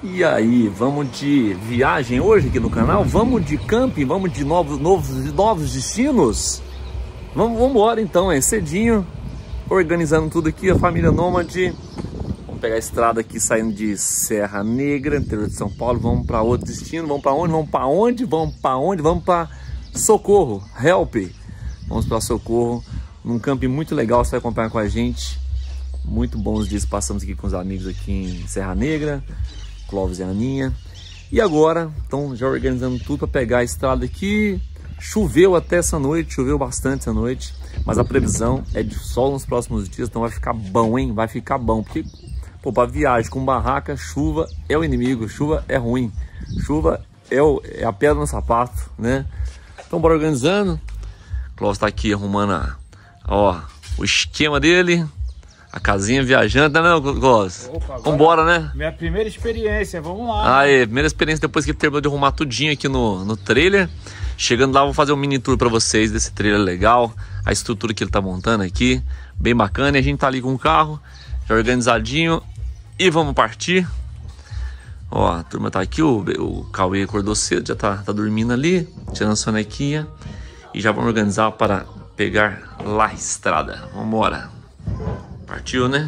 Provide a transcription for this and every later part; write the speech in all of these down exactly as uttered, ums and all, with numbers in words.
E aí, vamos de viagem hoje aqui no canal? Vamos de camping? Vamos de novos, novos, novos destinos? Vamos, vamos embora então, é cedinho, organizando tudo aqui, a família Nômade. Vamos pegar a estrada aqui saindo de Serra Negra, interior de São Paulo. Vamos para outro destino, vamos para onde? Vamos para onde? Vamos para onde? Vamos para Socorro, Help. Vamos para Socorro, num camping muito legal, você vai acompanhar com a gente. Muito bons dias passamos aqui com os amigos aqui em Serra Negra, Clóvis e Aninha. E agora, estão já organizando tudo para pegar a estrada aqui. Choveu até essa noite, choveu bastante essa noite, mas a previsão é de sol nos próximos dias, então vai ficar bom, hein? Vai ficar bom, porque, pô, para viagem com barraca, chuva é o inimigo, chuva é ruim, chuva é, o, é a pedra no sapato, né? Então bora organizando. O Clóvis tá aqui arrumando a, ó, o esquema dele. A casinha viajante, não é não, Clóvis? Vambora, né? Minha primeira experiência, vamos lá. Aí, né? Primeira experiência depois que ele terminou de arrumar tudinho aqui no, no trailer. Chegando lá, vou fazer um mini tour pra vocês desse trailer legal. A estrutura que ele tá montando aqui, bem bacana. E a gente tá ali com o carro, já organizadinho. E vamos partir. Ó, a turma tá aqui, o, o Cauê acordou cedo, já tá, tá dormindo ali, tirando a sonequinha. E já vamos organizar para pegar lá a estrada. Vambora. Partiu, né?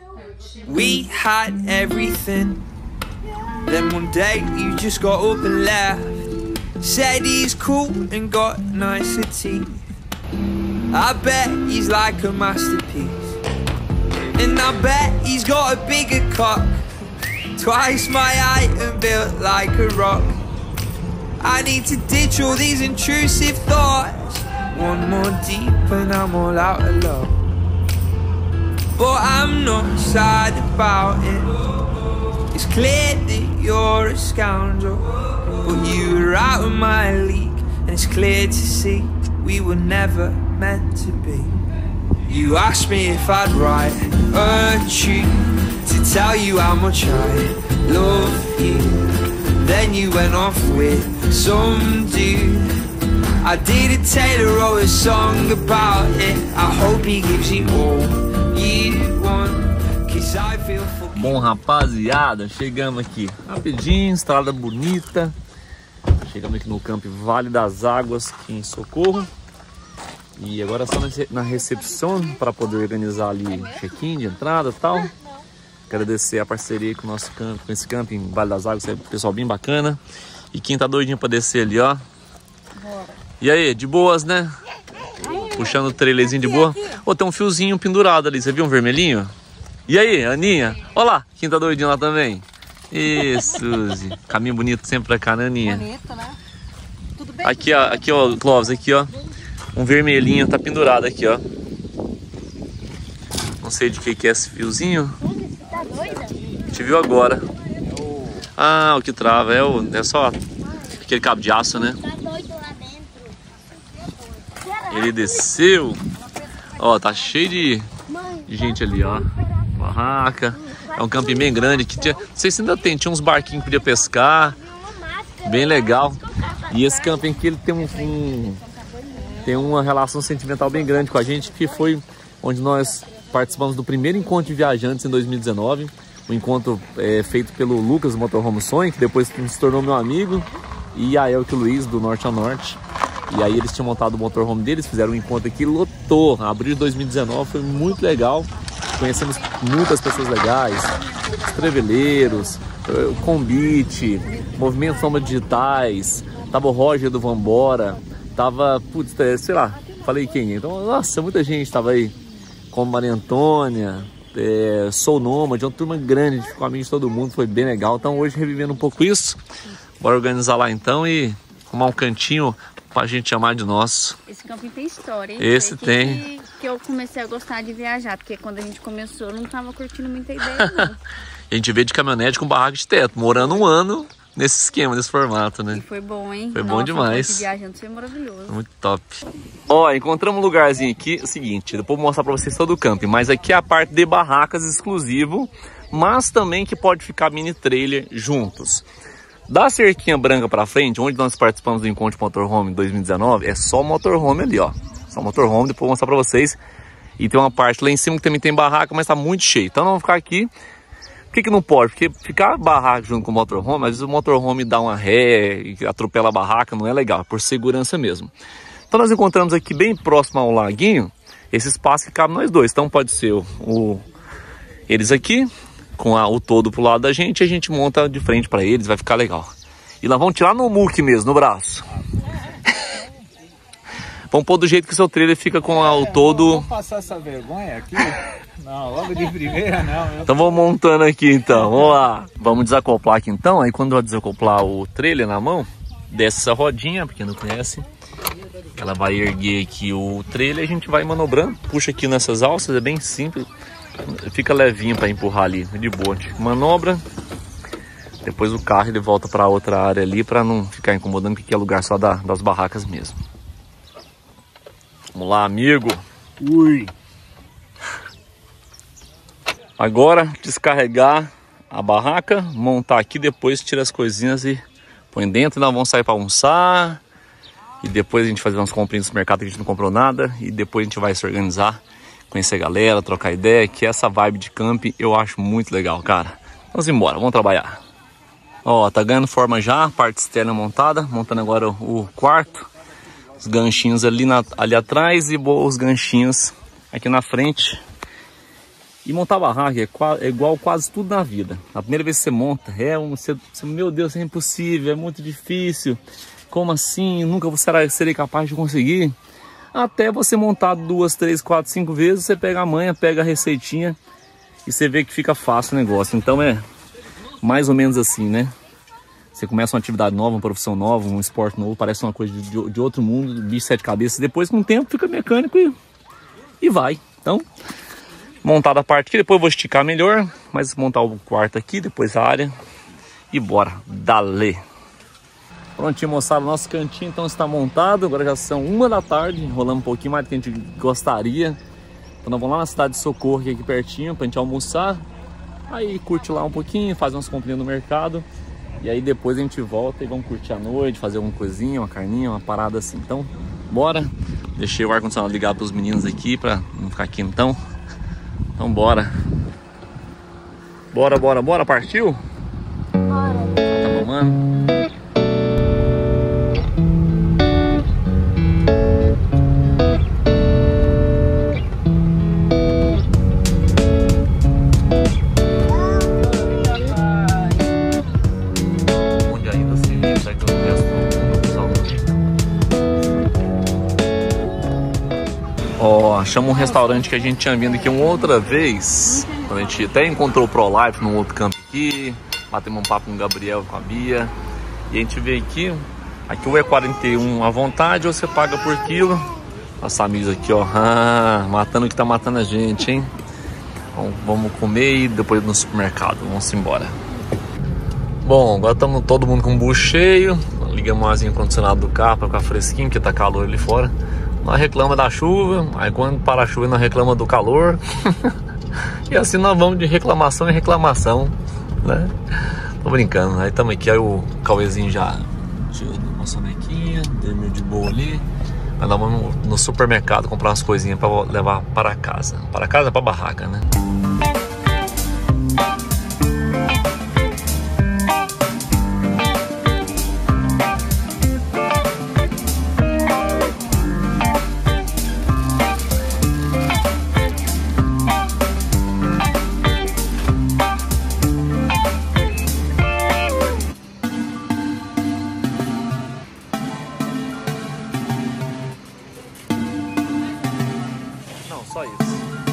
We had everything. Then one day you just got up and left. Said he's cool and got nicer teeth. I bet he's like a masterpiece. And I bet he's got a bigger cock. Twice my height and built like a rock. I need to ditch all these intrusive thoughts. One more deep and I'm all out of love. But I'm not sad about it. It's clear that you're a scoundrel, but you were out of my league, and it's clear to see we were never meant to be. You asked me if I'd write a tune to tell you how much I love you. Then you went off with some dude. I did a Taylor wrote a song about it. I hope he gives you all. Bom, rapaziada, chegamos aqui rapidinho, estrada bonita. Chegamos aqui no Camp Vale das Águas, aqui em Socorro. E agora só na recepção para poder organizar ali check-in de entrada e tal. Agradecer a parceria com o nosso camp, com esse camping Vale das Águas, é um pessoal bem bacana. E quem tá doidinho para descer ali, ó. E aí, de boas, né? Puxando o trailerzinho de boa. Ô, oh, tem um fiozinho pendurado ali, você viu um vermelhinho? E aí, Aninha? Olha lá, quem tá doidinho lá também? Isso, Suzy. Caminho bonito sempre pra cá, né, Aninha? Bonito, né? Tudo bem? Aqui, ó, aqui, ó, Clóvis, aqui, ó. Um vermelhinho tá pendurado aqui, ó. Não sei de que que é esse fiozinho. Tá doida? Te viu agora. Ah, o que trava é, o, é só aquele cabo de aço, né? Ele desceu. Ó, tá cheio de, de gente ali, ó. Barraca. É um camping bem grande que tinha, não sei se ainda tem, tinha uns barquinhos que podia pescar. Bem legal. E esse camping aqui, ele tem um, um tem uma relação sentimental bem grande com a gente, que foi onde nós participamos do primeiro encontro de viajantes em dois mil e dezenove. Um encontro é, feito pelo Lucas do Motorhome Sonho, que depois se tornou meu amigo, e a Elke Luiz do Norte a Norte. E aí eles tinham montado o motorhome deles, fizeram um encontro aqui, lotou. Abril de dois mil e dezenove, foi muito legal. Conhecemos muitas pessoas legais, os treveleiros, o Combite, Movimento Sombras Digitais, tava o Roger do Vambora, tava, putz, sei lá, falei quem. Então, nossa, muita gente tava aí, como Maria Antônia, é, Sou Nômade, uma turma grande, a gente ficou amigo de todo mundo, foi bem legal. Então hoje revivendo um pouco isso, bora organizar lá então e arrumar um cantinho pra gente chamar de nosso. Esse camping tem história, hein? Esse que tem. Que, que eu comecei a gostar de viajar, porque quando a gente começou eu não tava curtindo muita ideia, não. A gente veio de caminhonete com barraca de teto, morando um ano nesse esquema, nesse formato, né? E foi bom, hein? Foi Nossa, bom demais. De viajando foi maravilhoso. Muito top. Ó, encontramos um lugarzinho aqui, é o seguinte, depois vou mostrar pra vocês todo o camping, mas aqui é a parte de barracas exclusivo, mas também que pode ficar mini trailer juntos. Da cerquinha branca pra frente, onde nós participamos do encontro de motorhome em dois mil e dezenove, é só motorhome ali, ó. Só motorhome, depois vou mostrar pra vocês. E tem uma parte lá em cima que também tem barraca, mas tá muito cheio. Então nós vamos ficar aqui Por que que não pode? Porque ficar barraca junto com o motorhome, às vezes o motorhome dá uma ré e atropela a barraca, não é legal, é por segurança mesmo. Então nós encontramos aqui bem próximo ao laguinho, esse espaço que cabe nós dois. Então pode ser o, o eles aqui, com a, o todo pro lado da gente, e a gente monta de frente para eles, vai ficar legal. E lá vamos tirar no muque mesmo, no braço. Vamos pôr do jeito que o seu trailer fica com a, o todo... Vamos passar essa vergonha aqui? Não, logo de primeira não. Eu... Então vamos montando aqui então, vamos lá. Vamos desacoplar aqui então, aí quando eu desacoplar o trailer na mão, desce essa rodinha, pra quem não conhece. Ela vai erguer aqui o trailer e a gente vai manobrando. Puxa aqui nessas alças, é bem simples. Fica levinho para empurrar ali, de boa. A gente manobra. Depois o carro ele volta para outra área ali para não ficar incomodando, porque aqui é lugar só da, das barracas mesmo. Vamos lá, amigo. Ui. Agora descarregar a barraca, montar aqui, depois tira as coisinhas e põe dentro. Nós vamos sair para almoçar. E depois a gente fazer umas comprinhas no mercado que a gente não comprou nada. E depois a gente vai se organizar, conhecer a galera, trocar ideia. Que essa vibe de camping eu acho muito legal, cara. Vamos embora, vamos trabalhar. Ó, tá ganhando forma já, a parte externa montada. Montando agora o, o quarto. Os ganchinhos ali, na, ali atrás e os ganchinhos aqui na frente. E montar barraca é, é igual quase tudo na vida. A primeira vez que você monta, é um, você, meu Deus, é impossível, é muito difícil. Como assim? Nunca será, serei capaz de conseguir? Até você montar duas, três, quatro, cinco vezes, você pega a manha, pega a receitinha e você vê que fica fácil o negócio. Então é mais ou menos assim, né? Você começa uma atividade nova, uma profissão nova, um esporte novo, parece uma coisa de, de outro mundo, bicho sete cabeças. Depois, com o tempo, fica mecânico e, e vai. Então, montada a parte aqui, depois eu vou esticar melhor, mas montar o quarto aqui, depois a área e bora, dale! Prontinho, moçada, nosso cantinho então está montado. Agora já são uma da tarde, enrolamos um pouquinho mais do que a gente gostaria. Então nós vamos lá na cidade de Socorro, aqui, aqui pertinho, pra gente almoçar. Aí curte lá um pouquinho, faz umas comprinhas no mercado. E aí depois a gente volta e vamos curtir a noite, fazer alguma coisinha, uma carninha, uma parada assim. Então, bora. Deixei o ar-condicionado ligado para os meninos aqui, pra não ficar quentão. Então bora. Bora, bora, bora, partiu? Bora. Tá mamando? Ó, achamos um restaurante que a gente tinha vindo aqui uma outra vez. A gente até encontrou o ProLife num outro campo aqui. Batemos um papo com o Gabriel, com a Bia. E a gente veio aqui. Aqui ou é quarenta e um à vontade ou você paga por quilo. Nossa amiga aqui, ó. Ah, matando o que tá matando a gente, hein? Bom, vamos comer e depois no supermercado. Vamos embora. Bom, agora estamos todo mundo com o bucho cheio. Ligamos o arzinho condicionado do carro para ficar fresquinho, porque tá calor ali fora. Nós reclama da chuva, aí quando para a chuva nós reclama do calor. E assim nós vamos de reclamação em reclamação, né? Tô brincando, aí estamos aqui, aí o Cauêzinho já tirou uma sonequinha, dormiu de boa ali. Mas nós vamos no supermercado comprar umas coisinhas para levar para casa. Para casa, para barraca, né? Só isso.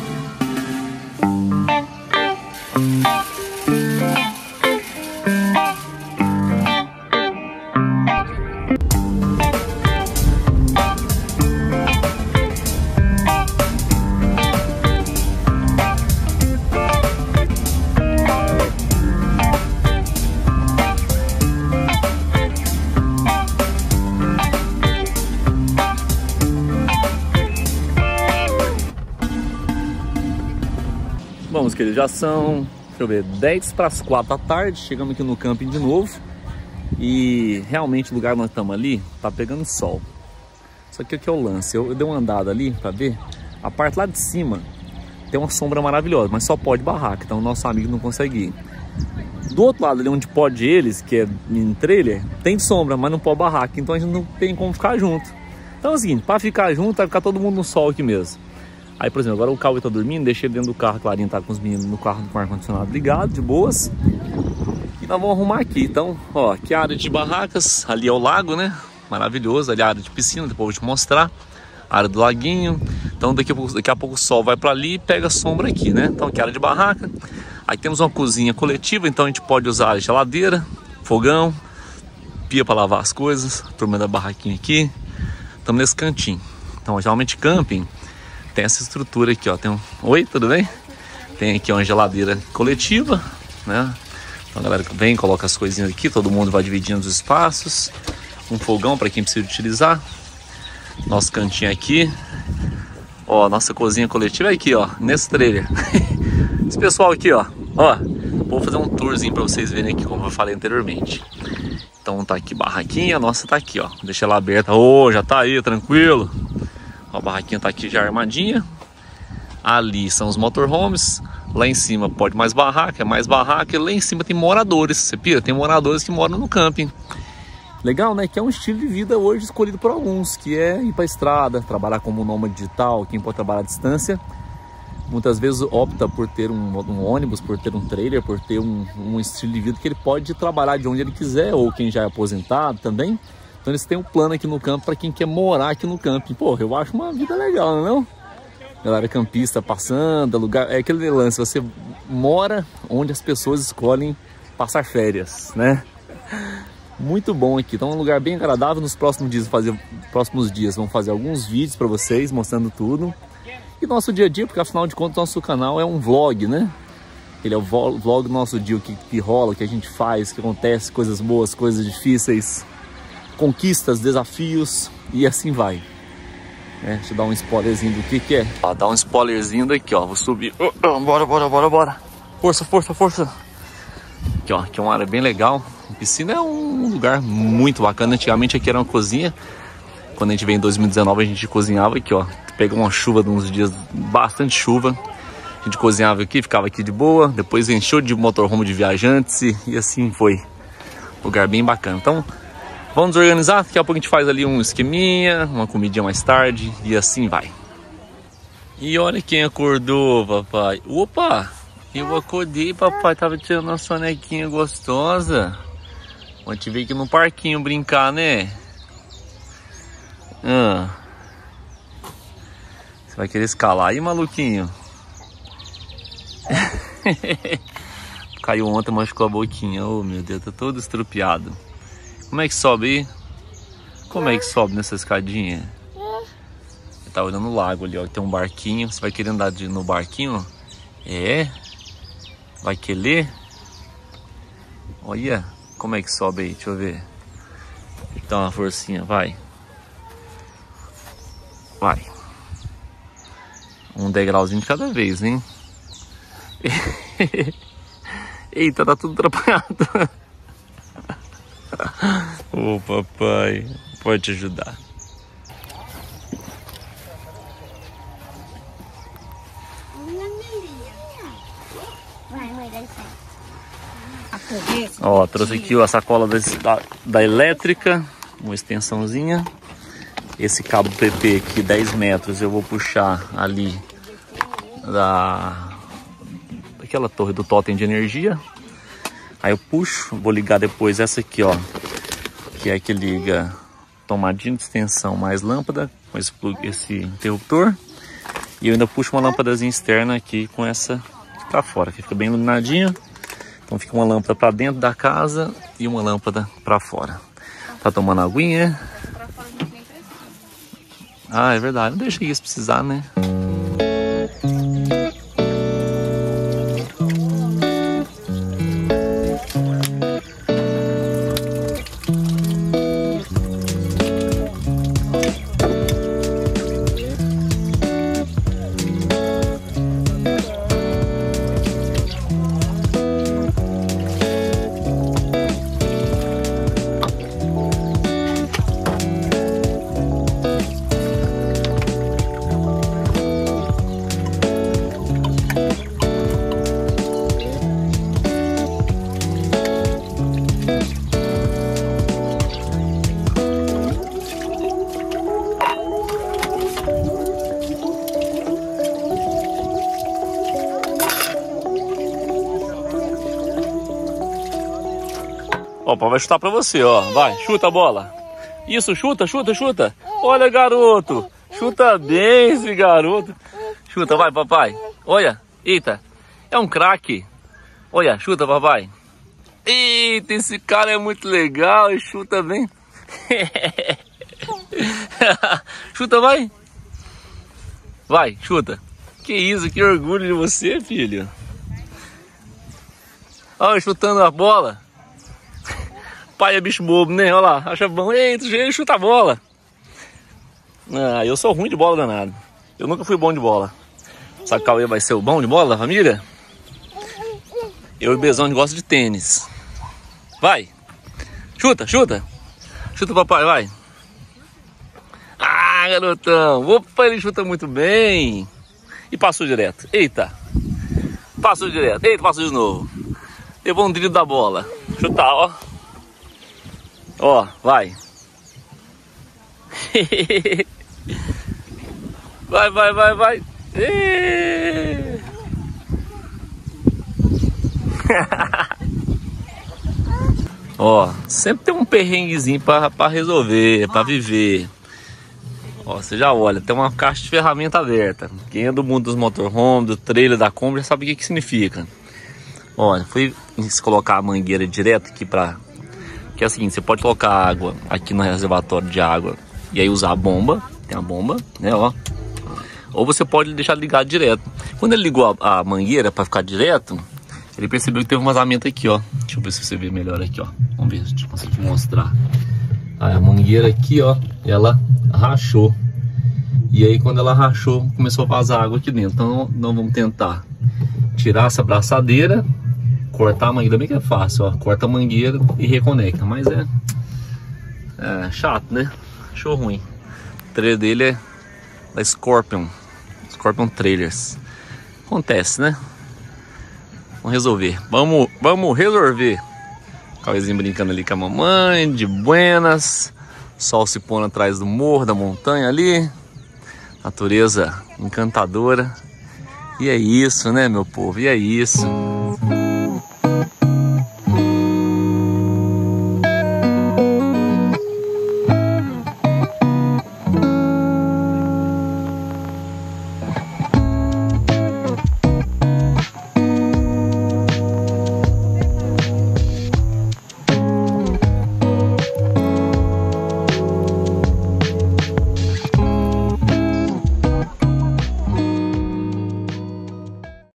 Vamos, queridos, já são, deixa eu ver, dez para as quatro da tarde, chegamos aqui no camping de novo. E realmente o lugar onde nós estamos ali, tá pegando sol. Só que aqui é o lance, eu, eu dei uma andada ali para ver, a parte lá de cima tem uma sombra maravilhosa, mas só pode barraca, então o nosso amigo não consegue ir. Do outro lado ali onde pode eles, que é em trailer, tem sombra, mas não pode barraca, então a gente não tem como ficar junto. Então é o seguinte, para ficar junto, vai ficar todo mundo no sol aqui mesmo. Aí, por exemplo, agora o Cauê tá dormindo, deixei ele dentro do carro, a Clarinha tá com os meninos no carro com o ar-condicionado ligado, de boas. E nós vamos arrumar aqui. Então, ó, aqui é a área de barracas, ali é o lago, né? Maravilhoso, ali é a área de piscina, depois eu vou te mostrar. A área do laguinho. Então daqui a pouco, daqui a pouco o sol vai para ali e pega a sombra aqui, né? Então aqui é a área de barraca. Aí temos uma cozinha coletiva, então a gente pode usar a geladeira, fogão, pia para lavar as coisas, a turma da barraquinha aqui. Estamos nesse cantinho. Então geralmente camping tem essa estrutura aqui, ó. Tem um... Oi, tudo bem? Tem aqui uma geladeira coletiva, né? Então a galera vem, coloca as coisinhas aqui, todo mundo vai dividindo os espaços. Um fogão para quem precisa utilizar. Nosso cantinho aqui. Ó, nossa cozinha coletiva é aqui, ó, nesse trailer. Esse pessoal aqui, ó, ó, vou fazer um tourzinho para vocês verem aqui, como eu falei anteriormente. Então tá aqui barraquinha, a nossa tá aqui, ó. Deixa ela aberta. Ô, oh, já tá aí, tranquilo. Ó, a barraquinha tá aqui já armadinha. Ali são os motorhomes. Lá em cima pode mais barraca, é mais barraca. E lá em cima tem moradores. Você pira? Tem moradores que moram no camping. Legal, né? Que é um estilo de vida hoje escolhido por alguns, que é ir para a estrada, trabalhar como nômade digital, quem pode trabalhar à distância. Muitas vezes opta por ter um, um ônibus, por ter um trailer, por ter um, um estilo de vida que ele pode trabalhar de onde ele quiser, ou quem já é aposentado também. Então eles têm um plano aqui no campo para quem quer morar aqui no camping. Pô, eu acho uma vida legal, não é não? Galera campista passando, lugar, é aquele lance, você mora onde as pessoas escolhem passar férias, né? Muito bom aqui, então é um lugar bem agradável. Nos próximos dias, fazer, próximos dias vamos fazer alguns vídeos para vocês mostrando tudo. E nosso dia a dia, porque afinal de contas nosso canal é um vlog, né? Ele é o vlog do nosso dia, o que, que rola, o que a gente faz, o que acontece, coisas boas, coisas difíceis, conquistas, desafios e assim vai. É, deixa eu dar um spoilerzinho do que que é. Ó, dá um spoilerzinho daqui, ó, vou subir. Oh, oh, bora, bora, bora, bora. Força, força, força. Aqui, ó, aqui é uma área bem legal. A piscina é um lugar muito bacana. Antigamente aqui era uma cozinha. Quando a gente veio em dois mil e dezenove, a gente cozinhava aqui, ó. Pegou uma chuva de uns dias, bastante chuva. A gente cozinhava aqui, ficava aqui de boa. Depois encheu de motorhome de viajantes e, e assim foi. Lugar bem bacana. Então, vamos nos organizar. Daqui a pouco a gente faz ali um esqueminha, uma comidinha mais tarde e assim vai. E olha quem acordou, papai. Opa! Eu acordei, papai. Tava tirando uma sonequinha gostosa. Vamos te ver aqui no parquinho brincar, né? Ah. Você vai querer escalar aí, maluquinho? Caiu ontem, machucou a boquinha. Oh, meu Deus, tá todo estrupiado. Como é que sobe aí? Como é que sobe nessa escadinha? Você tá olhando o lago ali, ó. Tem um barquinho. Você vai querer andar de, no barquinho? É? Vai querer? Olha, como é que sobe aí? Deixa eu ver. Dá uma forcinha, vai. Vai. Um degrauzinho de cada vez, hein? Eita, tá tudo atrapalhado. Ô, oh, papai, pode te ajudar. Ó, trouxe aqui a sacola da, da elétrica, uma extensãozinha. Esse cabo P P aqui, dez metros, eu vou puxar ali da aquela torre do totem de energia. Aí eu puxo, vou ligar depois essa aqui, ó, que é que liga tomadinha de extensão mais lâmpada com esse, plug, esse interruptor. E eu ainda puxo uma lâmpadazinha externa aqui com essa pra fora, que fica bem iluminadinho. Então fica uma lâmpada para dentro da casa e uma lâmpada para fora. Tá tomando aguinha? Ah, é verdade. Não deixa isso precisar, né? Ó, o pai vai chutar pra você, ó. Vai, chuta a bola. Isso, chuta, chuta, chuta. Olha, garoto. Chuta bem esse garoto. Chuta, vai, papai. Olha, eita. É um craque. Olha, chuta, papai. Eita, esse cara é muito legal e chuta bem. Chuta, vai. Vai, chuta. Que isso, que orgulho de você, filho. Olha, chutando a bola. Pai é bicho bobo, né? Olha lá, acha bom. Eita, ele chuta a bola. Ah, eu sou ruim de bola danado. Eu nunca fui bom de bola. Sabe que o Cauê vai ser o bom de bola da família? Eu e o Bezão gosta de tênis. Vai. Chuta, chuta. Chuta, papai, vai. Ah, garotão. Opa, ele chuta muito bem. E passou direto. Eita. Passou direto. Eita, passou de novo. Levou um drible da bola. Chutar, ó. Ó, vai. Vai, vai, vai, vai. E... Ó, sempre tem um perrenguezinho pra, pra resolver, pra viver. Ó, você já olha, tem uma caixa de ferramenta aberta. Quem é do mundo dos motorhome, do trailer, da Kombi, já sabe o que que significa. Olha, fui colocar a mangueira direto aqui pra... Que é o seguinte, você pode colocar água aqui no reservatório de água e aí usar a bomba, tem a bomba, né, ó. Ou você pode deixar ligado direto. Quando ele ligou a, a mangueira para ficar direto, ele percebeu que teve um vazamento aqui, ó. Deixa eu ver se você vê melhor aqui, ó. Vamos ver se eu consigo mostrar. Aí a mangueira aqui, ó, ela rachou. E aí quando ela rachou, começou a vazar água aqui dentro. Então nós vamos tentar tirar essa braçadeira, cortar a mangueira, bem que é fácil, ó. Corta a mangueira e reconecta, mas é, é chato, né? Achou ruim. O trailer dele é da Scorpion, Scorpion Trailers. Acontece, né? Vamos resolver. Vamos, vamos resolver. Cauêzinho brincando ali com a mamãe, de buenas. Sol se pondo atrás do morro, da montanha ali. Natureza encantadora. E é isso, né, meu povo? E é isso.